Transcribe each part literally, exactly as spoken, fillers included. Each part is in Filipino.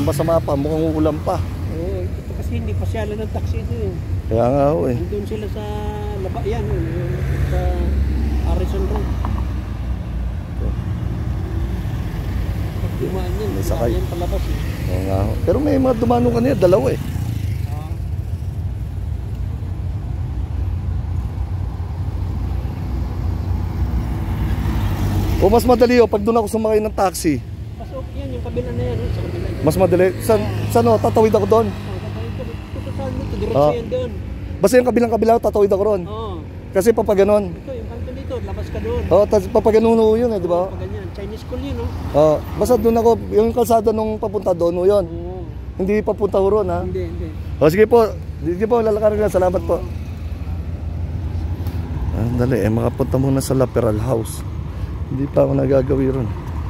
masama pa, mukhang ulam pa. Oo, ito kasi hindi pa sila ng taxi ito eh. Kaya nga ho eh. Nandun sila sa Labayan eh, sa Harrison Road. Pag dumaan yan, May sakay. yan palabas eh. Oo nga ho. Pero may mga dumanong kanina, dalawa eh. O mas madali o pag doon ako sumakay ng taxi. Mas okay yan, yung kabila na yan, sa kabila yan. Mas madali. San, saan o? Tatawid ako doon. Oo, tatawid ka. Ito saan dito, diretso Ah. yan doon. Basta yung kabilang kabila, tatawid ako ron. Oo. Kasi papaganon. Ito, yung kanto dito, labas ka doon. Oo, tas papaganon ho yun eh, di ba? Oo, ganyan. Chinese school yun, no? Oo, basta doon ako, yung kalsada nung papunta doon ho yun. Oo. Hindi papunta ho ron ha. Hindi, hindi. O sige po, sige po, lalakarin lang. Salamat po. Ah, dali, eh, makapunta muna sa Laperal House. Hindi pa ako nagagawi ron.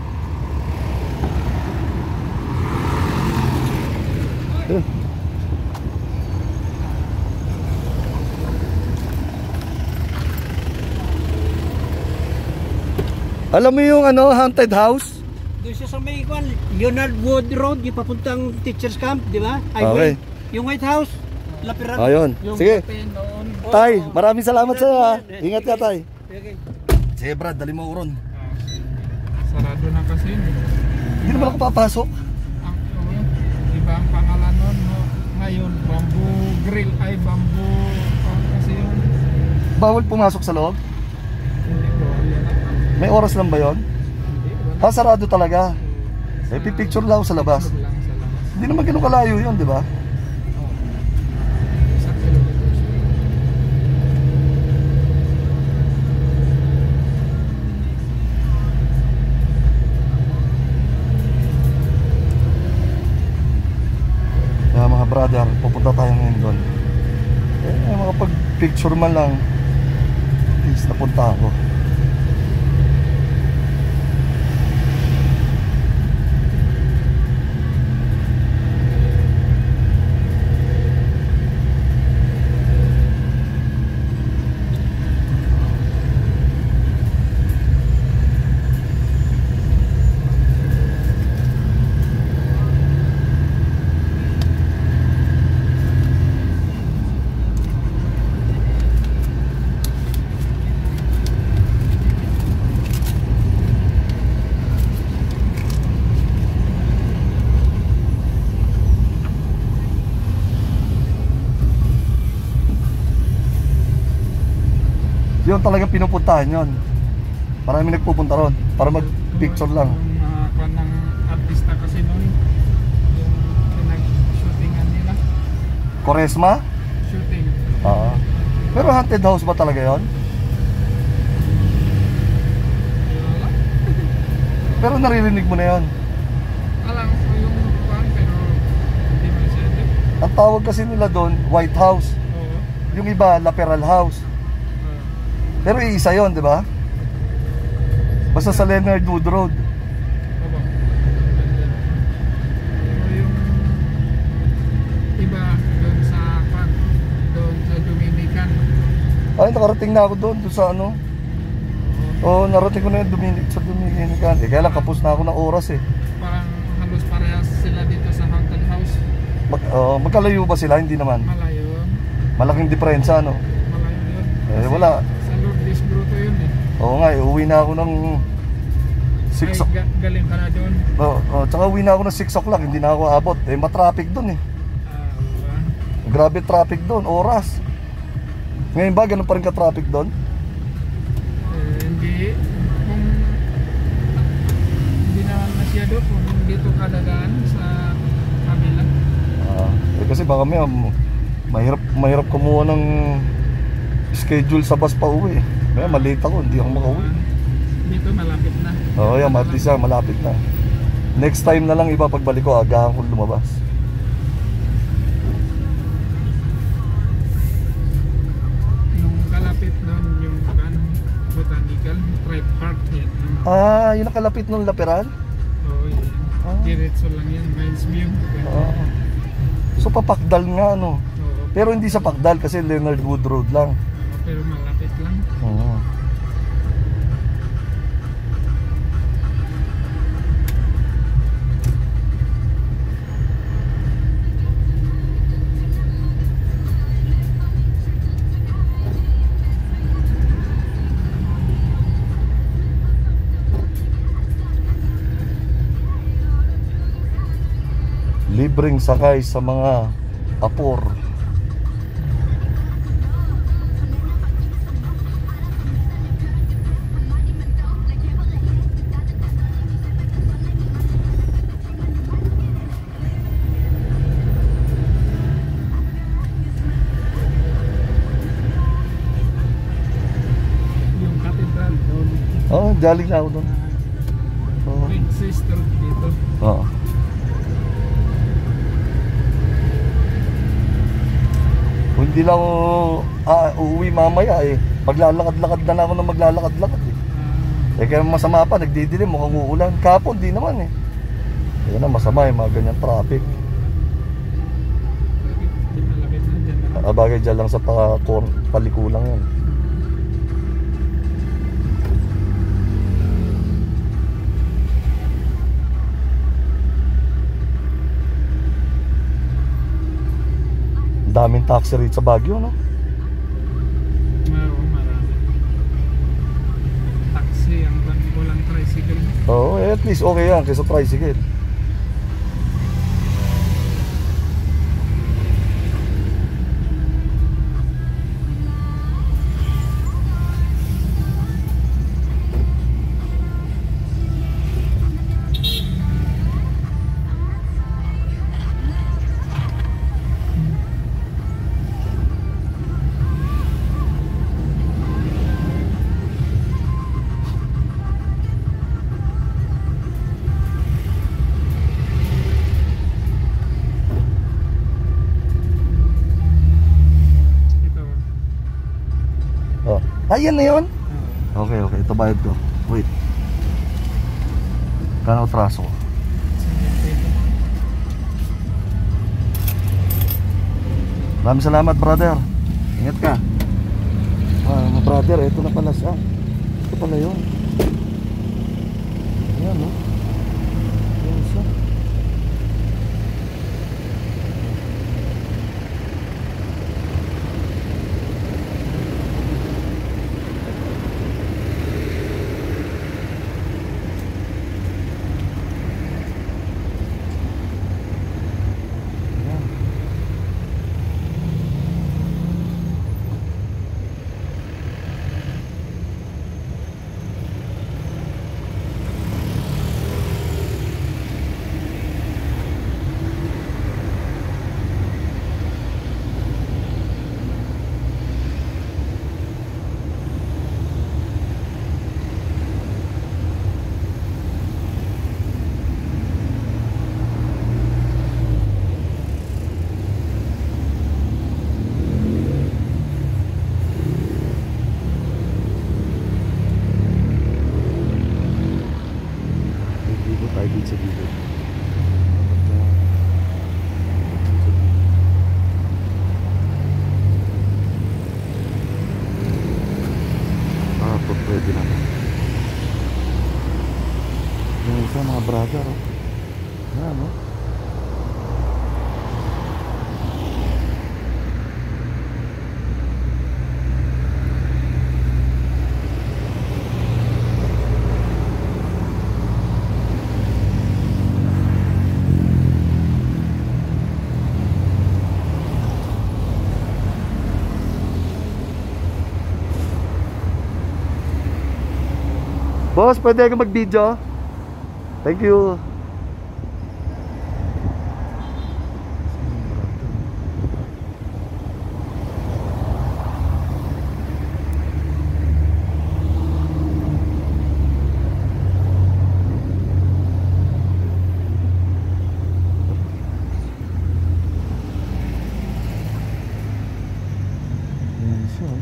Eh. Alam mo yung ano, haunted house? Doon siya sa may kwan, Leonard Wood Road, yung papuntang teacher's camp, di ba? Okay. Yung White House, Lapiran. Ayun, sige. Tay, maraming salamat sa iyo ha. Ingat ka, Tay. Okay. Sige Brad, dali mo uron. Sarado na kasi yun. Hindi naman ako papasok. Ang, oh, iba ang pangalan nun. No? Ngayon, bamboo grill ay bamboo. Oh, kasi yun. Bawal pumasok sa loob? Hindi ko alam. May oras lang ba yon? Hindi, wala. Ha, sarado talaga. Eh, pipicture lang ako sa labas. Picture lang sa labas. Hindi naman ganun kalayo yun, di ba? Oh. Isang kilometers. Kaya mga brother, pupunta tayo ngayon doon. Eh, mga pag-picture man lang. At least napunta ako. Yun talagang pinupuntahan yun. Marami nagpupunta ron para mag-picture lang. Yung mga kwan ng artista kasi noon, yung pinag-shootingan nila. Quaresma? Shooting. Oo. Pero haunted house ba talaga yun? Wala. Pero naririnig mo na yun. Alam ko yung kwan pero hindi masyado. Ang tawag kasi nila doon, White House. Oo. Yung iba, Laperal House. Pero iisa yun, di ba? Basta sa Leonard Wood Road. Opo. Pero yung iba doon sa kwan, doon sa Dominican. Ay, nakarating na ako doon, doon sa ano. Oo, narating ko na yung Dominic, sa Dominican. Eh, kaya lang kapos na ako ng oras eh. Parang halos parehas sila dito sa haunted house. Mag, uh, magkalayo ba sila? Hindi naman. Malayo. Malaking diferensya, no? Malayo yun. Eh, wala. Sa Lourdes Bruto yun eh. Oo nga, eh, uwi na ako ng six Ay, o'clock. ga galing ka na doon. Oo, oh, tsaka uwi na ako ng six o'clock, hindi na ako abot. Eh, matraffic doon eh. Ah, uh, Grabe traffic doon, oras. Ngayon ba, ganun pa rin ka-traffic doon? eh, hindi. Kung hindi naman masyado kung dito ka dadaan sa kabila. Ah, eh, kasi baka may um, mahirap, mahirap kumuha ng schedule sa bus pa uwi. Kaya malate ako, hindi ako makauwi. Dito malapit na. Oo, yan, at least yan, malapit na. Next time na lang iba pagbalik ko, agahan ko lumabas. Yung kalapit doon, yung kan, botanical, Tribe Park yan. Ah, yun ang kalapit ng Laperal? Oo, yun. Ah. Diretso lang yan, Mines View. Ah. So papakdal nga, no? Oo, Pero hindi sa Pakdal kasi Leonard Wood Road lang. oo, pero malapit lang. Oo. libreng sakay sa mga apor. Yung katedral doon. Oh, galing na ako doon. Oo. Big sister dito. Oo. Kung hindi lang ako ah, uuwi mamaya eh. Paglalakad-lakad na lang ako na maglalakad-lakad eh. Eh kaya masama pa, nagdidilim, mukhang uulan. Kapon, di naman eh. Kaya na masama eh, mga ganyan traffic. Malapit na dyan na. Ah, bagay dyan lang sa pa palikulang yan. Daming taxi rate sa Baguio, no? Oo, marami. Taxi, ang walang tricycle. Oo, eh, at least okay yan kaysa tricycle. Ito. Oh. Ayan na yun? Oo. Okay, okay. Ito bayad ko. Wait. Kano traso ko? Ito. Maraming salamat, brother. Ingat ka. Ah, mga brother, ito na pala siya. Ito pala yun. Ayan, no? Ayan siya. Ayan. Dito tayo dito sa dito. Ah, ito pwede na. Yung isa mga brother, oh. Ayan, no? Boss, pwede ka mag-video? Thank you. Ayan siya.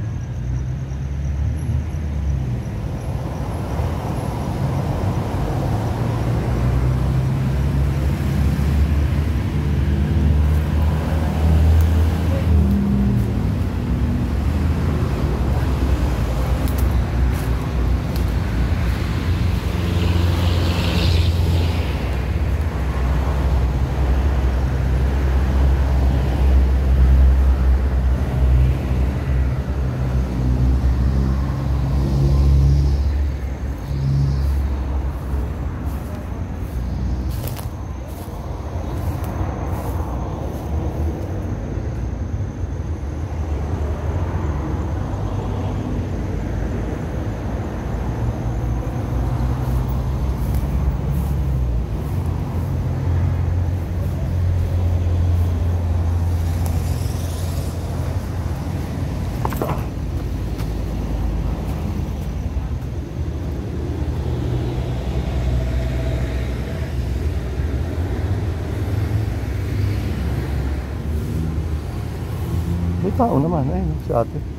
tao naman, ayun, si ate.